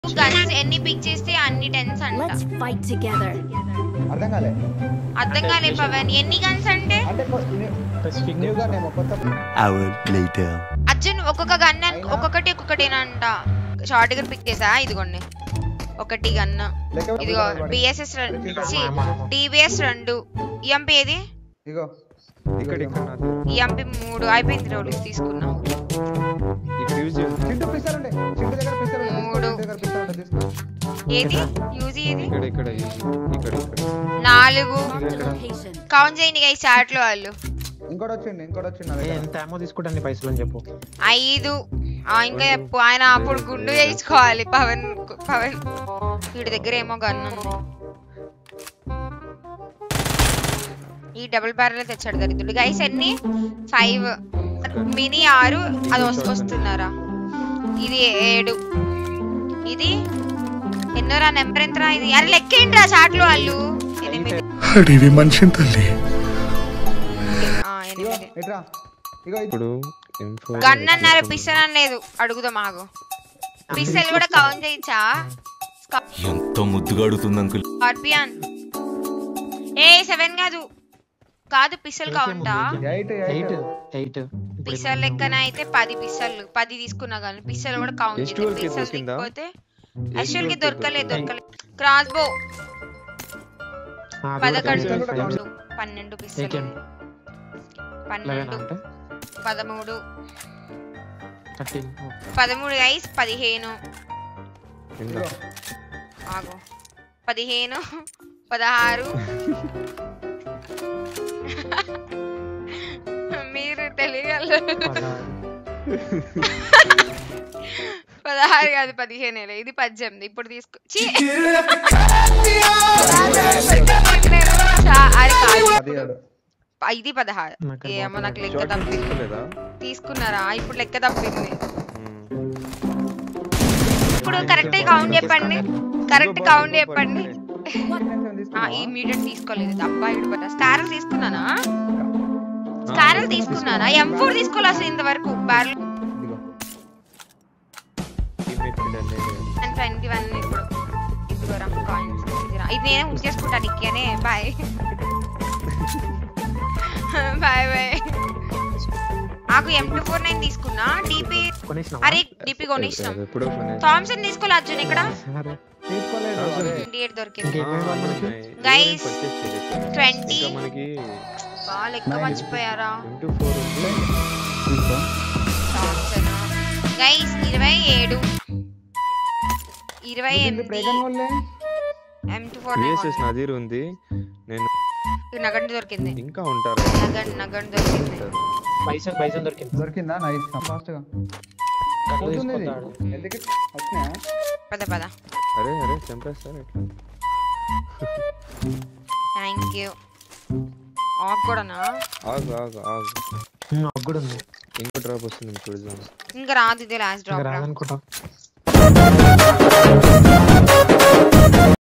Guns ఎన్ని pick చేస్తే అన్ని టెన్స్ అంట. అర్థం కాలే పవన్. ఎన్ని గన్స్ అంటే అర్జున్ ఒక్కొక్క గన్ ఒక్కొక్కటేనంట. షార్ట్ గన్ పిక్ చేసా. ఇదిగోండి ఒకటి గన్. ఇదిగో బిఎస్ఎస్ డిబిఎస్ 2. ఈఎంపీ ఏది? ఈఎంపీ 3 అయిపోయింది. రోల్ తీసుకున్నా. 3 ఏది యూజీ ఏది? 4 కౌంట్ చేయండి గైస్ చాట్ లో వాళ్ళు. ఇంకోటి వచ్చింది ఎంత అమౌ తీసుకుంటాను పైసలు అని చెప్పు. 5 ఇంకా చెప్పు. ఆయన అప్పుడు గుండు వేయించుకోవాలి. పవన్ వీడి దగ్గర ఏమో గన్ ఉంది. ఈ డబుల్ బ్యారెల్ తెచ్చాడు దరిద్రుడు. గైస్ ఎన్ని? 5 మినీ 6. అది వస్తున్నారా? ఇది 7. ఇది ఎన్నోరా? నెంబర్ ఎంతరా ఇది? అరే లెక్కేంట్రా చాట్ లో వాళ్ళు. 8 మనిషి తల్లి. గన్ అన్నారు, పిస్టల్ అని లేదు. అడుగుదాం ఆగు. పిస్టల్ కూడా కౌంట్ చేయించా? ఎంతో ముద్దుగా అడుగుతుంది అంకుల్. స్కార్పియన్ 7 కాదు పిస్టల్ కౌంటా? 8 పిస్టల్ లెక్కన అయితే 10 పిస్టల్ 10 తీసుకున్నా కానీ పిస్టల్ కూడా కౌంట్ చేస్తే పిస్టల్ తీసుకపోతే యాక్చువల్ కి దొరకలేదు. క్రాస్ బో 11 12 పిస్టల్ 12 13 13 గైస్ 15 ఆగు 15 16 మీరు తెలియగలరు. 16 కాదు 15. ఇది 18. ఇప్పుడు తీసుకో. ఇది 16. ఏమో నాకు లెక్క తప్పింది. తీసుకున్నారా? ఇప్పుడు లెక్క తప్పింది. ఇప్పుడు కరెక్ట్ కౌంట్ చెప్పండి. ఈ మీడియం తీసుకోలేదు. అబ్బాయి స్టారల్ తీసుకున్నానా? M4 తీసుకోవాలి అసలు ఇంతవరకు. బ్యారల్ 21. ఇప్పుడు కాయిన్స్ ఇది నేనే బుక్ చేసుకుంటాను. ఇక్కనే బాయ్ నాకు M249 తీసుకున్నా. డిపి అరే డిపి కొనేసినాం. థామ్సన్ తీసుకోవాలి అర్జున్. ఇక్కడ 28 దొరికింది గైస్. 20 లెక్క మర్చిపోయారా? గైస్ 27 M249 ఉంది. నేను నగండి దొరికింది. ఇంకా ఉంటారు నగండి దొరికింది. పైసలు దొరికిందా? నైస్ ఫాస్ట్ గా ఎందుకు వచ్చినా? పద అరే చంపేస్తారు ఎట్లా? Thank you. ఆఫ్ కూడానా? ఆగు కూడా ఉంది. ఇంకో డ్రాప్ వస్తుంది చూద్దాం. ఇంకా రాదు. ఇదే లాస్ట్ డ్రాప్ అనుకుంటా.